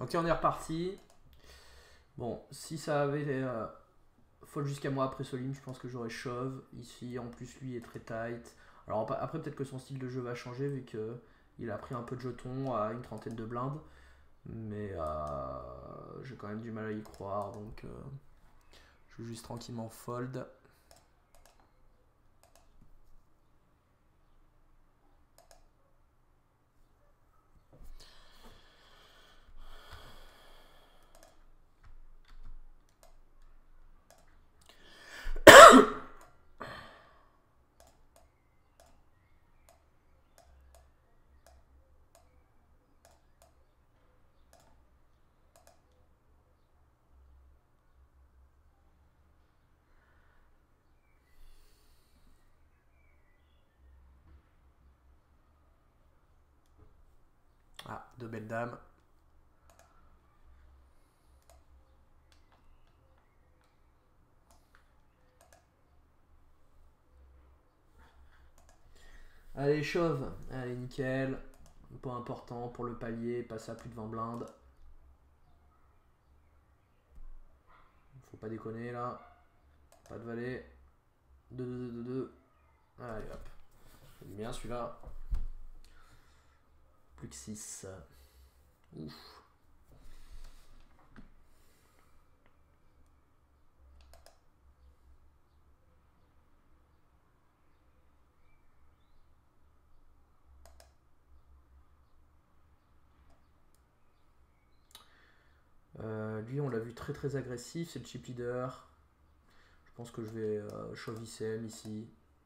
Ok, on est reparti. Bon, si ça avait fold jusqu'à moi après Solim, je pense que j'aurais shove. Ici, en plus, lui est très tight. Alors après, peut-être que son style de jeu va changer vu que il a pris un peu de jetons à une trentaine de blindes. Mais j'ai quand même du mal à y croire. Donc, je vais juste tranquillement fold. Ah, deux belles dames. Allez, shove. Allez, nickel. Pas important pour le palier, passer à plus de 20 blindes. Faut pas déconner là. Pas de valet. 2, 2, 2, 2. Allez hop. C'est bien celui-là. Plus que 6. Ouf. Lui, on l'a vu très très agressif. C'est le chip leader. Je pense que je vais shove ICM ici.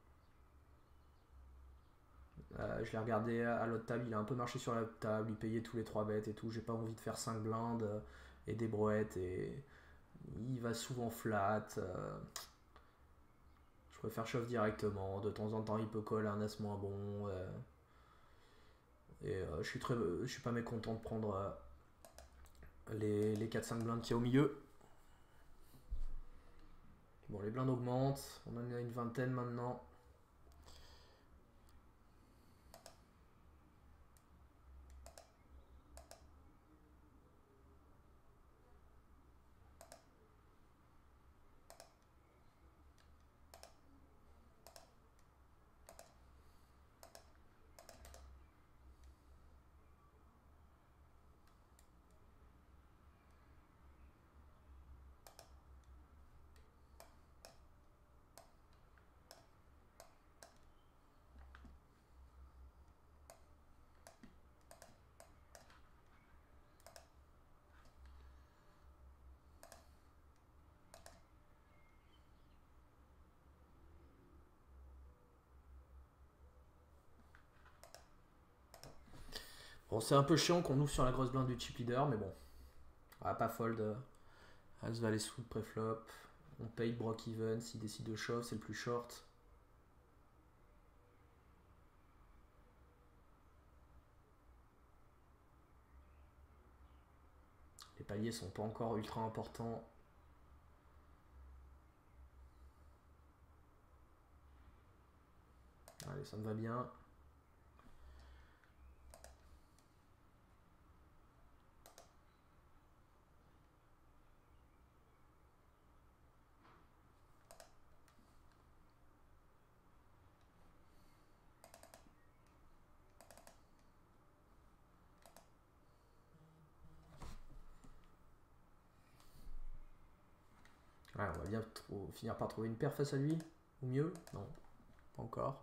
Je l'ai regardé à l'autre table. Il a un peu marché sur la table. Il payait tous les 3 bêtes et tout. J'ai pas envie de faire 5 blindes et des brouettes. Et il va souvent flat. Je préfère shove directement. De temps en temps, il peut call un as moins bon. Et je suis pas mécontent de prendre les 4-5 blindes qu'il y a au milieu. Bon, les blindes augmentent. On en a une vingtaine maintenant. Bon, c'est un peu chiant qu'on ouvre sur la grosse blinde du chip leader, mais bon. On va pas fold. As valet sous préflop. On paye brock even. S'il décide de shove, c'est le plus short. Les paliers sont pas encore ultra importants. Allez, ça me va bien. Ouais, on va bien finir par trouver une paire face à lui. Ou mieux. Non, pas encore.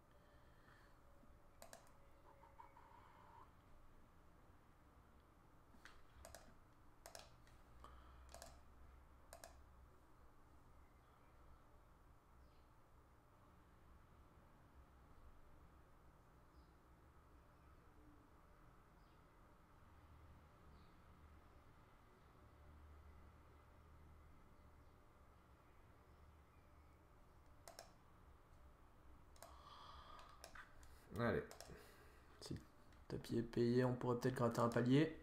Allez. Si le tapis est payé, on pourrait peut-être gratter un palier.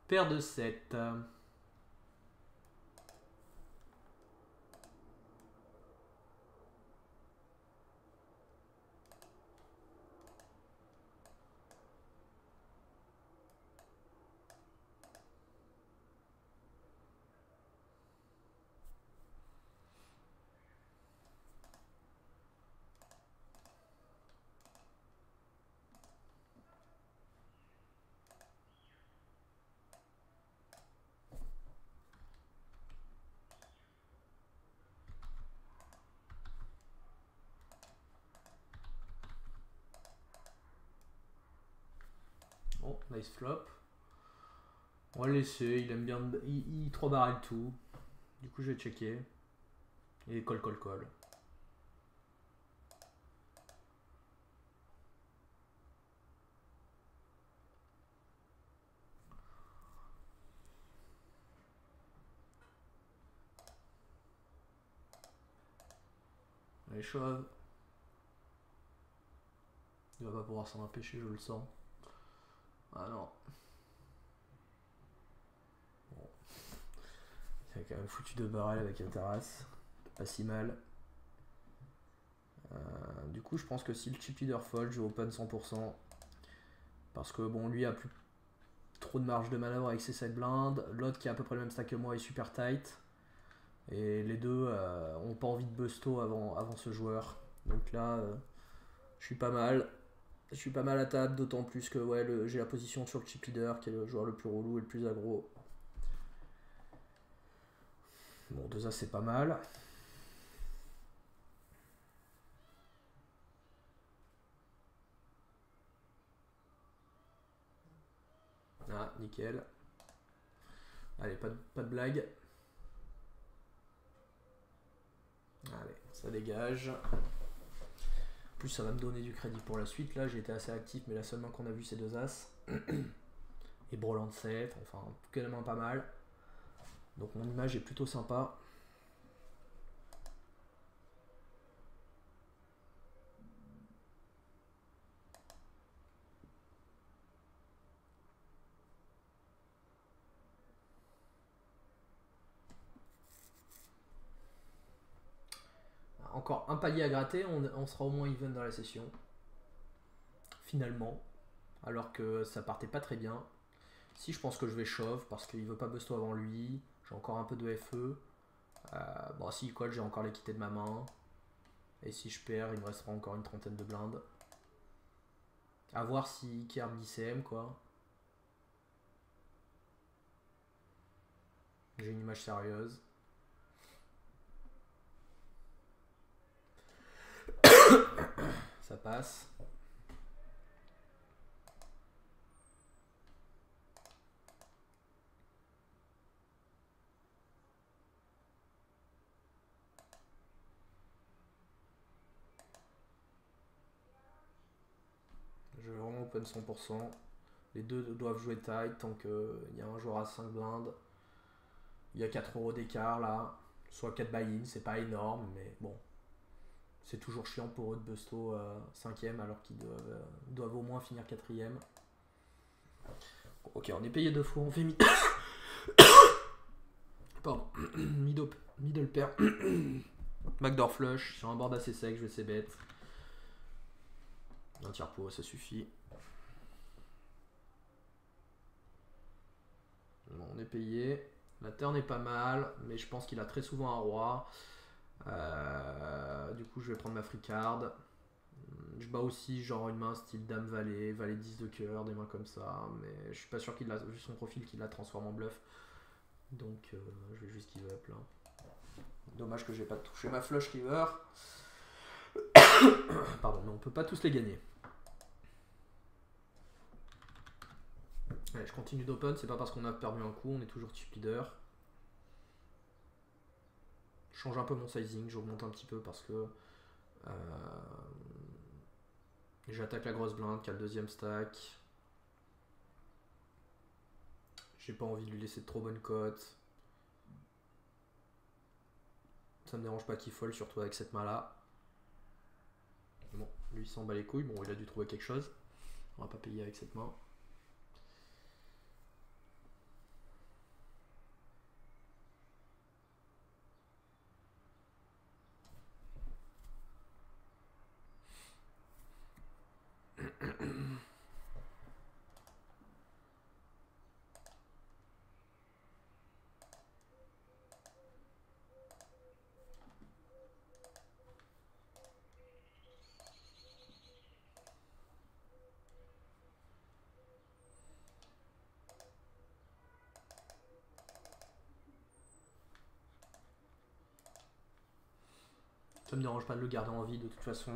Paire de 7. Bon, nice flop. On va le laisser, il aime bien, il 3 barrel tout. Du coup, je vais checker. Et colle. Allez, chauve. Il va pas pouvoir s'en empêcher, je le sens. Ah non. Bon. Il a quand même foutu 2 barrels avec la terrasse. Pas si mal. Du coup, je pense que si le chip leader fold, je vais open 100%. Parce que bon, lui a plus trop de marge de manœuvre avec ses 7 blindes. L'autre qui a à peu près le même stack que moi est super tight. Et les deux ont pas envie de busto avant ce joueur. Donc là, je suis pas mal. Je suis pas mal à table, d'autant plus que ouais, j'ai la position sur le chip leader, qui est le joueur le plus relou et le plus aggro. Bon, 2 As c'est pas mal. Ah, nickel. Allez, pas de blague. Allez, ça dégage. En plus, ça va me donner du crédit pour la suite. Là, j'ai été assez actif, mais la seule main qu'on a vue, c'est 2 As. Et Broland 7, enfin, que des mains pas mal. Donc mon image est plutôt sympa. Encore un palier à gratter, on sera au moins even dans la session. Finalement. Alors que ça partait pas très bien. Si, je pense que je vais shove parce qu'il veut pas busto avant lui. J'ai encore un peu de FE. Bon, s'il colle, j'ai encore l'équité de ma main. Et si je perds, il me restera encore une trentaine de blindes. A voir si Kerb d'ICM quoi. J'ai une image sérieuse. Ça passe. Je vais vraiment open 100%. Les deux doivent jouer tight tant qu'il y a un joueur à 5 blindes. Il y a 4 euros d'écart là. Soit 4 buy-in, c'est pas énorme, mais bon. C'est toujours chiant pour eux de busto 5ème alors qu'ils doivent au moins finir 4ème. Ok, on est payé 2 fois, on fait Pardon. Middle pair. Backdoor flush sur un board assez sec, je vais essayer bête. Un tiers pot, ça suffit. Bon, on est payé. La turn est pas mal, mais je pense qu'il a très souvent un roi. Du coup, je vais prendre ma free card. Je bats aussi genre une main style dame valet, valet 10 de cœur, des mains comme ça, mais je suis pas sûr qu'il a vu son profil qu'il la transforme en bluff. Donc je vais juste give up là. Dommage que j'ai pas touché ma flush river. Pardon, mais on peut pas tous les gagner. Allez, je continue d'open, c'est pas parce qu'on a perdu un coup, on est toujours chip leader. Je change un peu mon sizing, j'augmente un petit peu parce que j'attaque la grosse blinde qui a le deuxième stack. J'ai pas envie de lui laisser de trop bonnes cotes. Ça me dérange pas qu'il fold, surtout avec cette main là. Bon, lui il s'en bat les couilles, bon il a dû trouver quelque chose. On va pas payer avec cette main. Ça me dérange pas de le garder en vie de toute façon.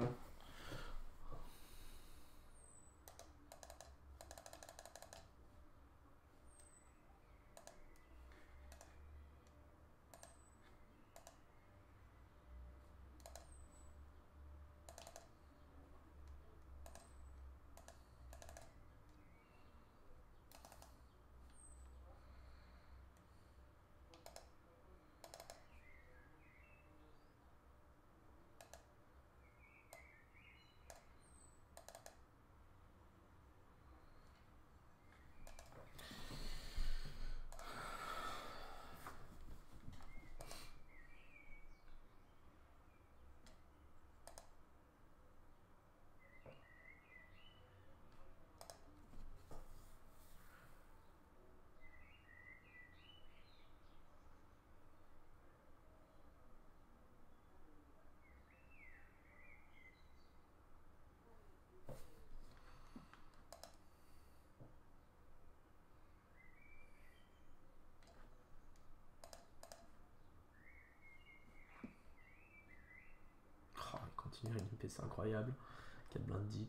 Il limper, c'est incroyable. 4 blindes deep.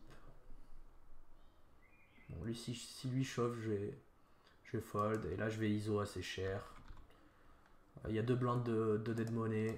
Bon, lui, si lui chauffe, je vais fold. Et là, je vais ISO assez cher. Il y a 2 blindes de dead money.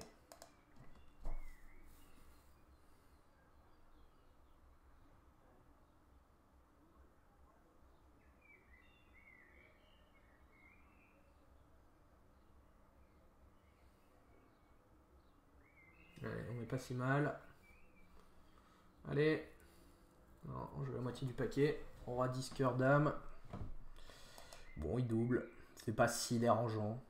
Allez, on est pas si mal. Allez. Non, on joue la moitié du paquet. Roi 10 cœur dame. Bon, il double. C'est pas si dérangeant.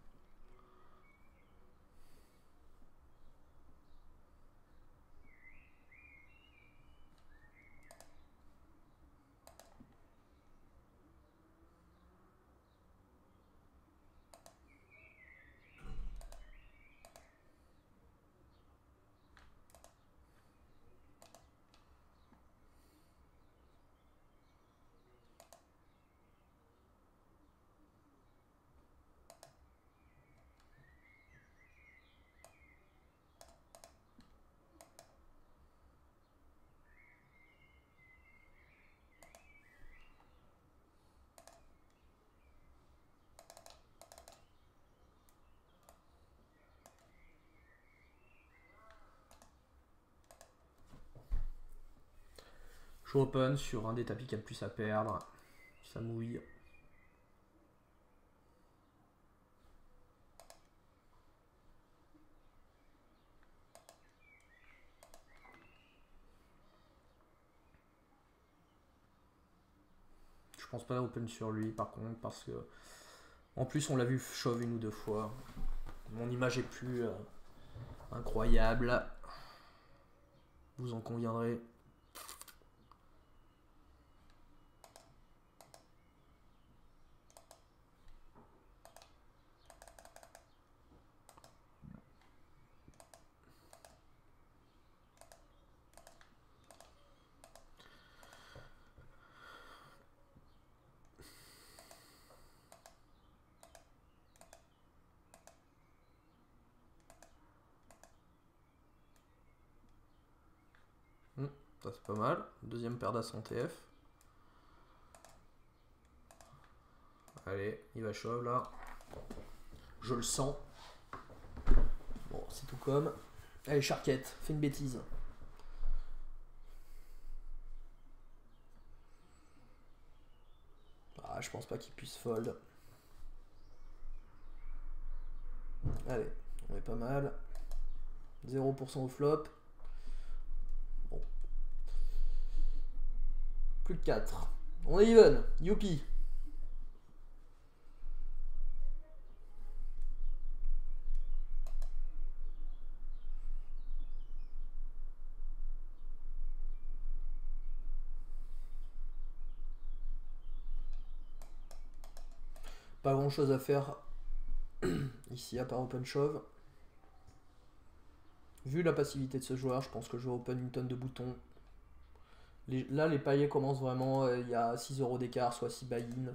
Je open sur un des tapis qui a le plus à perdre. Ça mouille. Je pense pas open sur lui par contre parce que en plus on l'a vu shove 1 ou 2 fois. Mon image est plus incroyable. Vous en conviendrez. Ça c'est pas mal. Deuxième paire d'as en TF. Allez, il va shove là. Je le sens. Bon, c'est tout comme. Allez, Charquette, fais une bêtise. Ah, je pense pas qu'il puisse fold. Allez, on est pas mal. 0% au flop. Bon. Plus de 4. On est even. Youpi. Pas grand chose à faire ici à part open shove. Vu la passivité de ce joueur, je pense que je vais open une tonne de boutons. Là, les paillets commencent vraiment. Il y a 6 euros d'écart, soit 6 buy-in.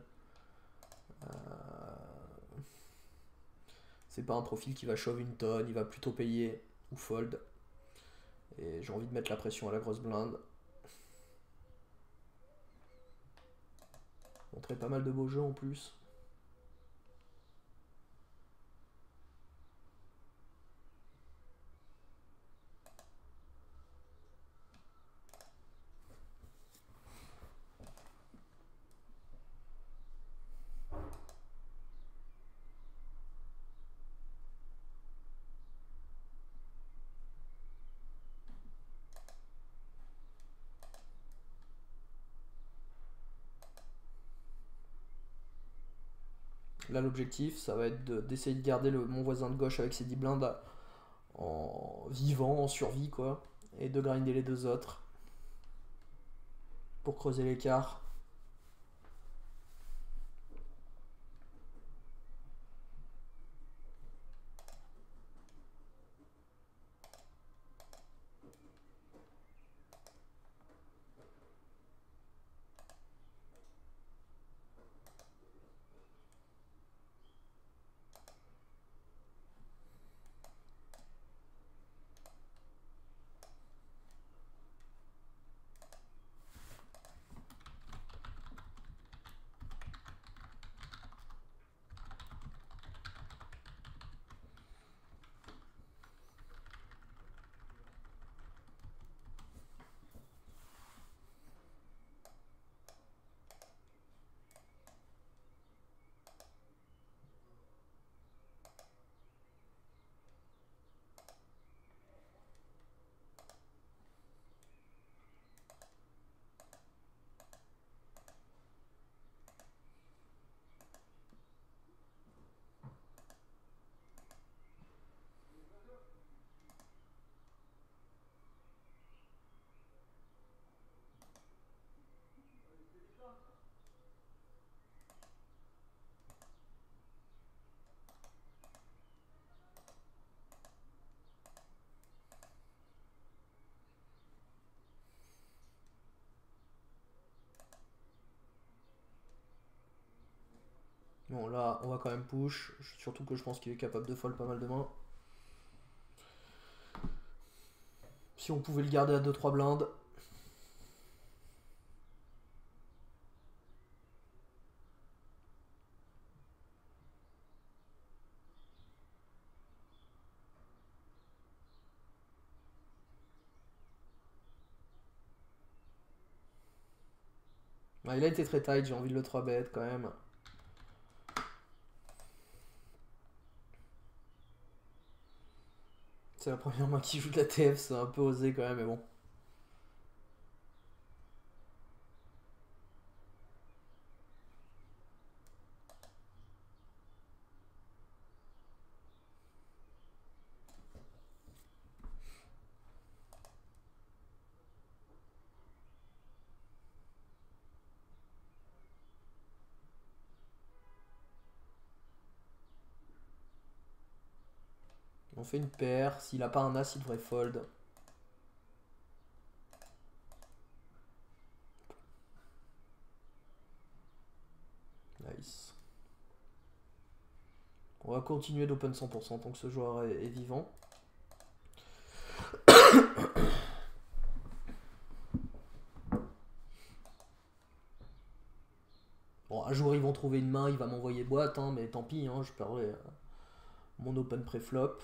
C'est pas un profil qui va shove une tonne, il va plutôt payer ou fold. Et j'ai envie de mettre la pression à la grosse blinde. Montrer pas mal de beaux jeux en plus. Là, l'objectif, ça va être d'essayer de garder mon voisin de gauche avec ses 10 blindes en vivant, en survie, quoi. Et de grinder les deux autres pour creuser l'écart. Bon, là, on va quand même push. Surtout que je pense qu'il est capable de fold pas mal de mains. Si on pouvait le garder à 2-3 blindes. Ah, il a été très tight, j'ai envie de le 3-bet quand même. C'est la première main qui joue de la TF, c'est un peu osé quand même, mais bon. On fait une paire, s'il a pas un as, il devrait fold. Nice. On va continuer d'open 100% tant que ce joueur est vivant. Bon, un jour ils vont trouver une main, il va m'envoyer boîte, hein, mais tant pis, hein, je perdrai mon open pré-flop.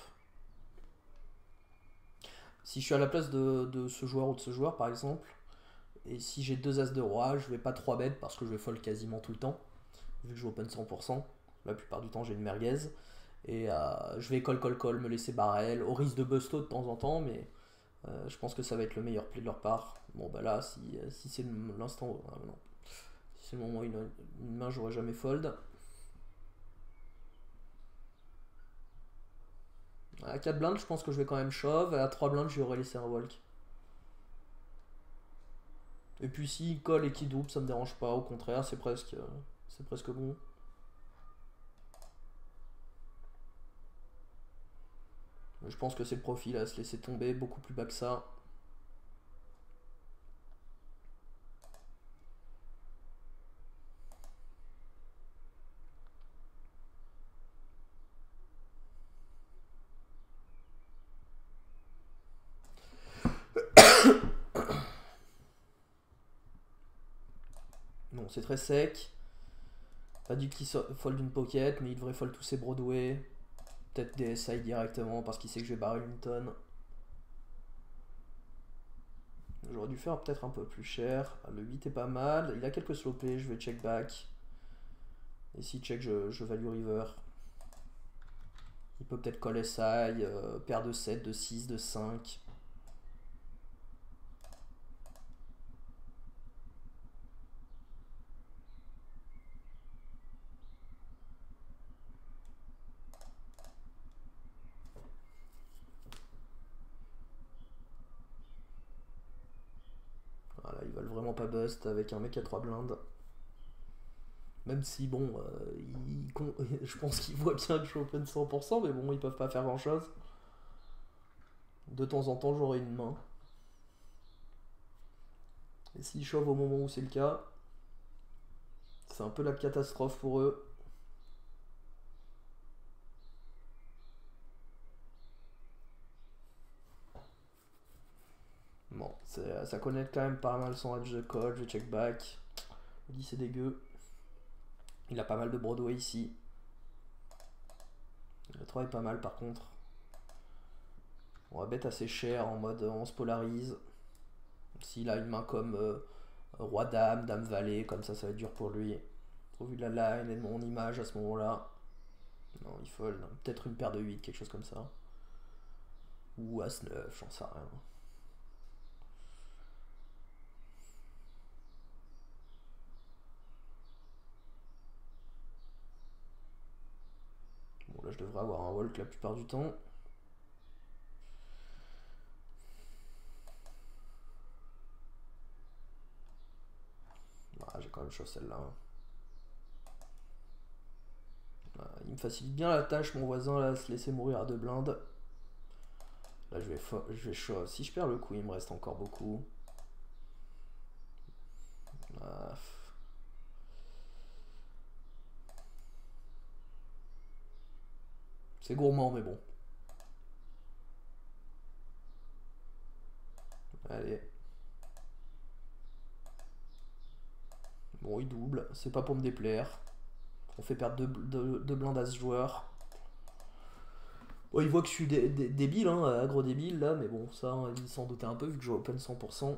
Si je suis à la place de ce joueur ou de ce joueur, par exemple, et si j'ai deux as de roi, je vais pas 3 bet parce que je vais fold quasiment tout le temps, vu que je open 100%. La plupart du temps, j'ai une merguez. Et je vais call, me laisser barrel, au risque de busto de temps en temps, mais je pense que ça va être le meilleur play de leur part. Bon, bah là, si c'est l'instant. Non. Si c'est le moment où une main, j'aurais jamais fold. À 4 blindes, je pense que je vais quand même shove. À 3 blindes, je lui aurais laissé un walk. Et puis s'il colle et qu'il double, ça me dérange pas. Au contraire, c'est presque bon. Mais je pense que c'est le profil à se laisser tomber beaucoup plus bas que ça. Bon, c'est très sec. Pas dit qu'il fold une pocket, mais il devrait fold tous ses Broadway. Peut-être des SI directement parce qu'il sait que je vais barrer une tonne. J'aurais dû faire peut-être un peu plus cher. Le 8 est pas mal. Il a quelques slopés, je vais check back. Et si check, je value river. Il peut peut-être call SI, paire de 7, de 6, de 5. Voilà, ils veulent vraiment pas bust avec un mec à 3 blindes. Même si, bon, je pense qu'ils voient bien que je suis open 100%, mais bon, ils peuvent pas faire grand chose. De temps en temps, j'aurai une main. Et s'ils chauvent au moment où c'est le cas, c'est un peu la catastrophe pour eux. Bon, ça connecte quand même pas mal son edge de call, je check back. Le 10 c'est dégueu. Il a pas mal de Broadway ici. Le 3 est pas mal par contre. On va bet assez cher en mode on se polarise. S'il a une main comme Roi Dame, Dame Valet, comme ça va être dur pour lui. Au vu de la line et de mon image à ce moment-là. Non, il fold. Peut-être une paire de 8, quelque chose comme ça. Ou As-9, j'en sais rien. Bon, là je devrais avoir un walk la plupart du temps. Ah, j'ai quand même chaud celle-là. Il me facilite bien la tâche, mon voisin, là, se laisser mourir à 2 blindes. Là, je vais shove. Si je perds le coup, il me reste encore beaucoup. Ah. C'est gourmand, mais bon. Allez. Bon, il double. C'est pas pour me déplaire. On fait perdre deux blindes à ce joueur. Bon, il voit que je suis débile, hein, agro débile là, mais bon, ça, il s'en doutait un peu vu que je open 100%.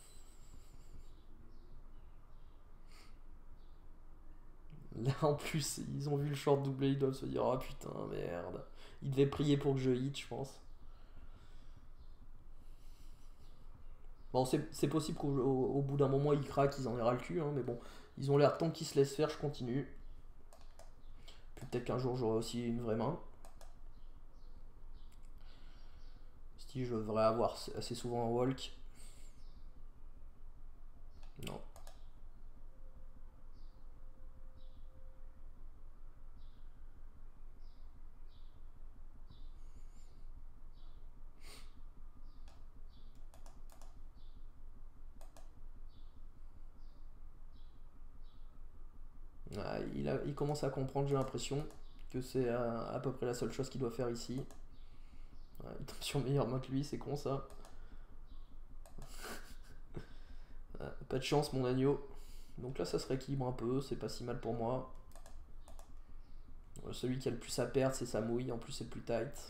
Là, en plus, ils ont vu le short doublé, ils doivent se dire, oh putain, merde. Ils devaient prier pour que je hit, je pense. Bon, c'est possible qu'au bout d'un moment, ils craquent, ils en aient ras le cul, hein, mais bon, ils ont l'air tant qu'ils se laissent faire, je continue. Puis peut-être qu'un jour, j'aurai aussi une vraie main. Si je devrais avoir assez souvent un walk. Non. Ah, il commence à comprendre, j'ai l'impression, que c'est à peu près la seule chose qu'il doit faire ici. Ouais, il tombe sur meilleure main que lui, c'est con ça. Pas de chance, mon agneau. Donc là, ça se rééquilibre un peu, c'est pas si mal pour moi. Celui qui a le plus à perdre, c'est sa mouille, en plus c'est le plus tight.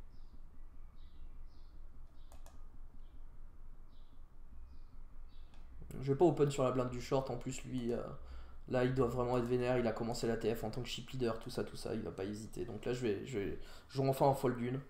Je vais pas open sur la blinde du short, en plus lui, là il doit vraiment être vénère, il a commencé la TF en tant que chip leader, tout ça, il va pas hésiter. Donc là je vais jouer enfin en fold d'une.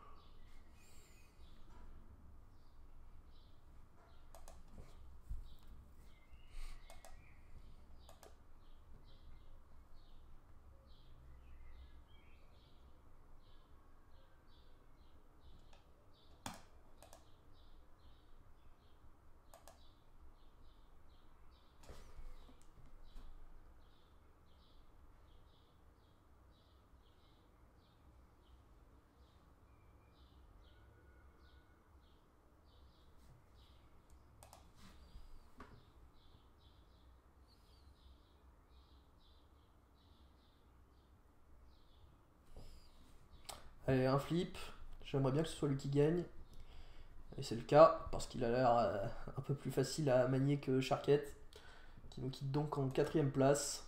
Allez, un flip, j'aimerais bien que ce soit lui qui gagne. Et c'est le cas, parce qu'il a l'air un peu plus facile à manier que Sharket, qui nous quitte donc en 4ème place.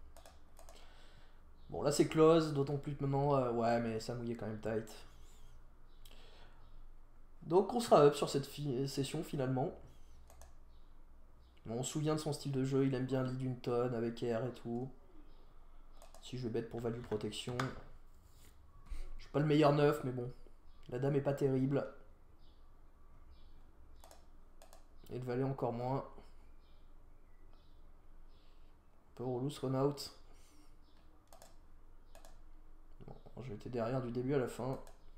Bon, là c'est close, d'autant plus que maintenant, ouais, mais ça mouillait quand même tight. Donc on sera up sur cette session finalement. Bon, on se souvient de son style de jeu, il aime bien lead une tonne avec air et tout. Si je vais bet pour value protection. Je suis pas le meilleur neuf, mais bon. La dame est pas terrible. Et le valet encore moins. Un peu relou ce run out. Bon, j'ai été derrière du début à la fin.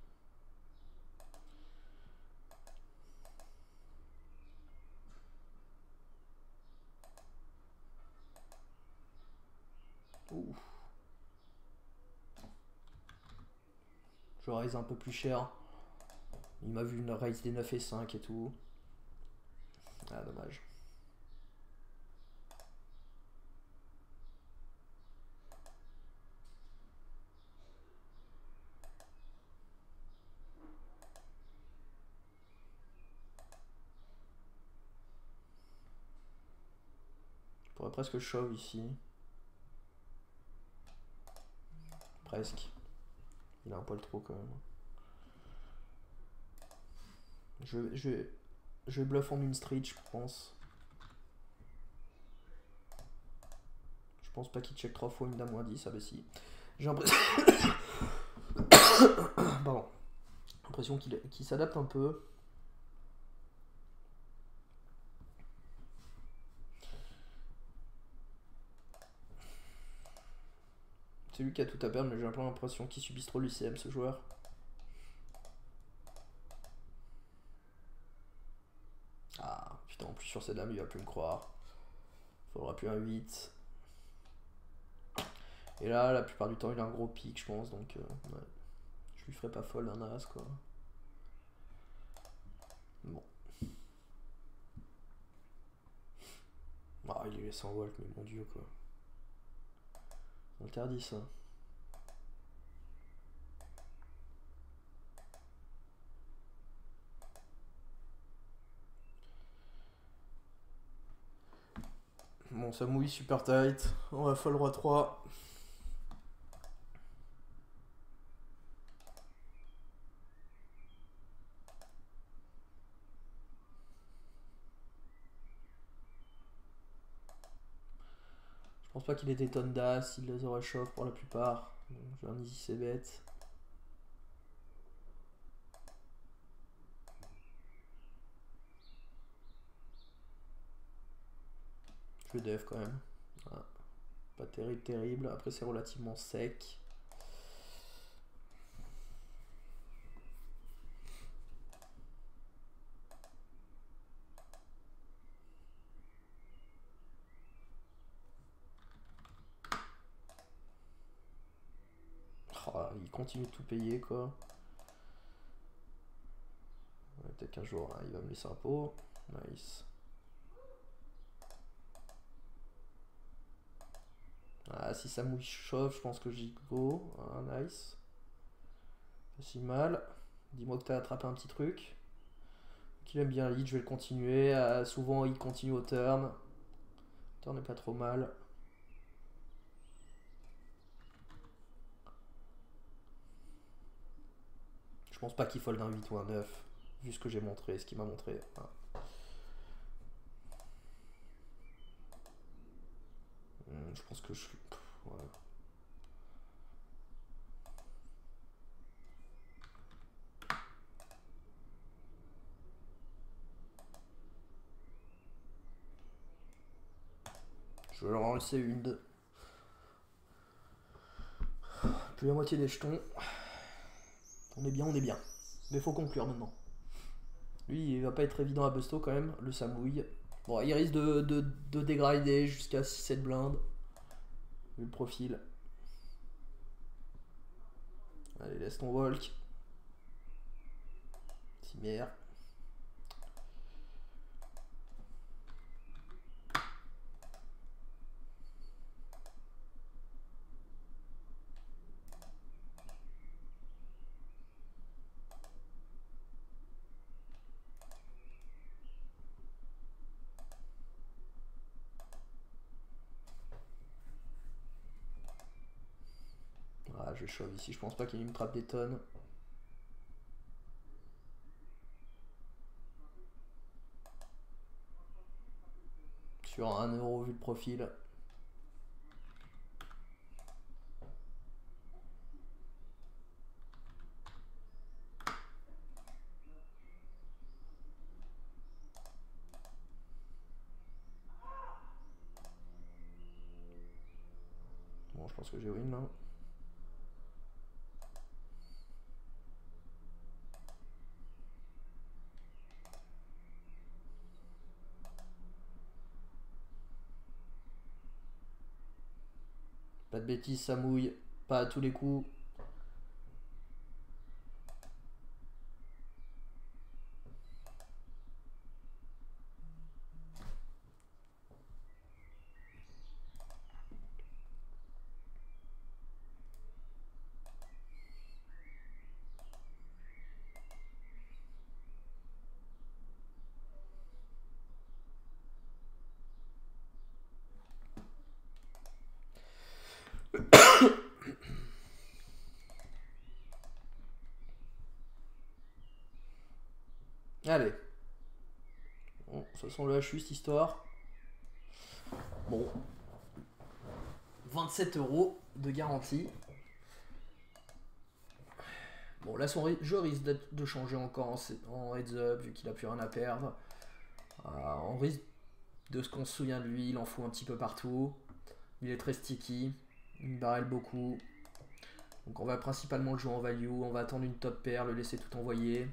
Ouh. Je raise un peu plus cher. Il m'a vu une raise des 9 et 5 et tout. Ah, dommage. Je pourrais presque shove ici. Presque. Il a un poil trop quand même. Je vais bluff en une street, je pense. Je pense pas qu'il check 3 fois une dame moins 10. Ah bah si. J'ai l'impression. Pardon. L'impression qu'il s'adapte un peu. C'est lui qui a tout à perdre, mais j'ai un peu l'impression qu'il subisse trop l'UCM ce joueur. Ah putain, en plus sur cette dame il va plus me croire. Faudra plus un 8. Et là, la plupart du temps, il a un gros pic, je pense, donc ouais. Je lui ferai pas fold un as quoi. Bon. Ah, il est 100 volts, mais mon dieu quoi. Interdit ça. Bon, ça mouille super tight. On va fold roi 3. Je pense pas qu'il ait des tonnes d'as, il les aurait chauffe pour la plupart. J'ai un easy c'est bête. Je vais def quand même. Voilà. Pas terrible, terrible. Après, c'est relativement sec. Oh, il continue de tout payer quoi. Ouais, peut-être qu'un jour hein, il va me laisser un pot. Nice. Ah, si ça mouille chauffe, je pense que j'y go. Ah, nice. Pas si mal. Dis-moi que t'as attrapé un petit truc. Qu'il aime bien lead, je vais le continuer. Souvent il continue au turn. Turn n'est pas trop mal. Je pense pas qu'il fold un 8 ou un 9. Vu ce que j'ai montré, ce qu'il m'a montré. Ah. Je pense que je... Voilà. Je vais leur en laisser une. Plus la moitié des jetons. On est bien, on est bien. Mais faut conclure maintenant. Lui, il va pas être évident à busto quand même, le samouille. Bon, il risque de dégrader jusqu'à 6-7 blindes. Vu le profil. Allez, laisse ton walk. Cimère. je vais shove ici, je pense pas qu'il me trappe des tonnes. Sur 1 euro vu le profil. Bon, je pense que j'ai win là. Pas de bêtises, ça mouille. Pas à tous les coups. Allez. Bon, de toute façon, le H8 histoire. Bon. 27 euros de garantie. Bon, là, son jeu risque de changer encore en heads up, vu qu'il a plus rien à perdre. On risque de ce qu'on se souvient de lui, il en fout un petit peu partout. Il est très sticky, il barrel beaucoup. Donc on va principalement le jouer en value, on va attendre une top pair, le laisser tout envoyer.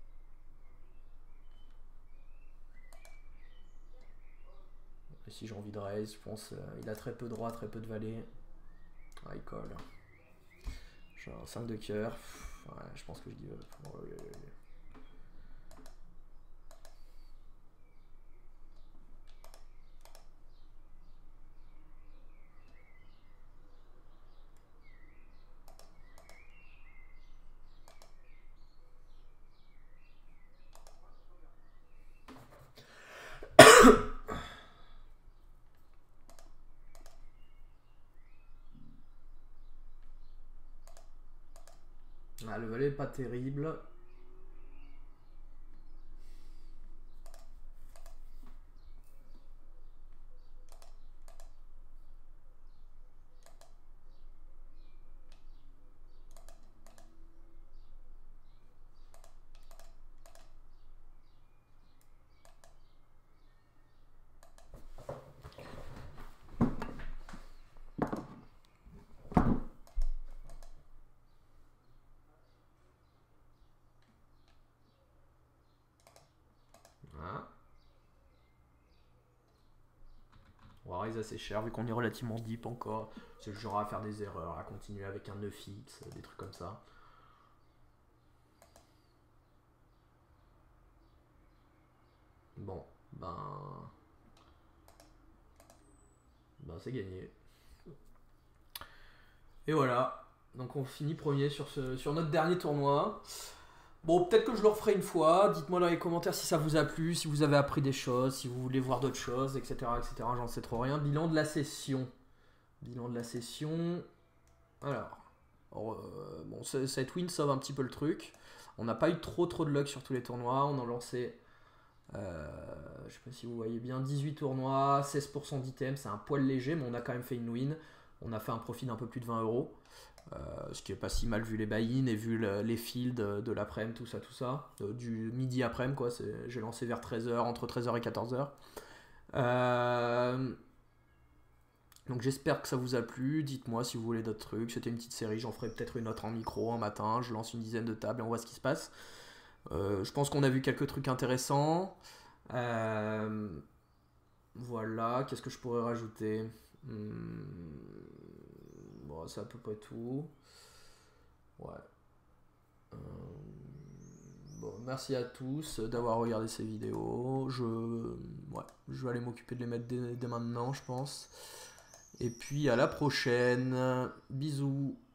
Et si j'ai envie de raise, je pense il a très peu de droit, très peu de valet. Ah, il colle. J'ai un 5 de cœur. Ouais, je pense que je give up. Ah, le valet est pas terrible. On va raise assez cher vu qu'on est relativement deep encore. C'est le genre à faire des erreurs, à continuer avec un 9x, des trucs comme ça. Bon, ben c'est gagné. Et voilà. Donc on finit premier sur notre dernier tournoi. Bon, peut-être que je le referai une fois. Dites-moi dans les commentaires si ça vous a plu, si vous avez appris des choses, si vous voulez voir d'autres choses, etc. etc. J'en sais trop rien. Bilan de la session. Bilan de la session. Alors, bon, cette win sauve un petit peu le truc. On n'a pas eu trop de luck sur tous les tournois. On a lancé, je sais pas si vous voyez bien, 18 tournois, 16% d'items. C'est un poil léger, mais on a quand même fait une win. On a fait un profit d'un peu plus de 20 euros. Ce qui est pas si mal vu les buy-in et vu les fields de l'après-midi, tout ça. Du midi après-midi, quoi. J'ai lancé vers 13h, entre 13h et 14h. Donc j'espère que ça vous a plu. Dites-moi si vous voulez d'autres trucs. C'était une petite série, j'en ferai peut-être une autre en micro un matin. Je lance une dizaine de tables et on voit ce qui se passe. Je pense qu'on a vu quelques trucs intéressants. Voilà, qu'est-ce que je pourrais rajouter? Bon, c'est à peu près tout. Ouais. Bon, merci à tous d'avoir regardé ces vidéos. Je vais aller m'occuper de les mettre dès maintenant, je pense. Et puis à la prochaine. Bisous.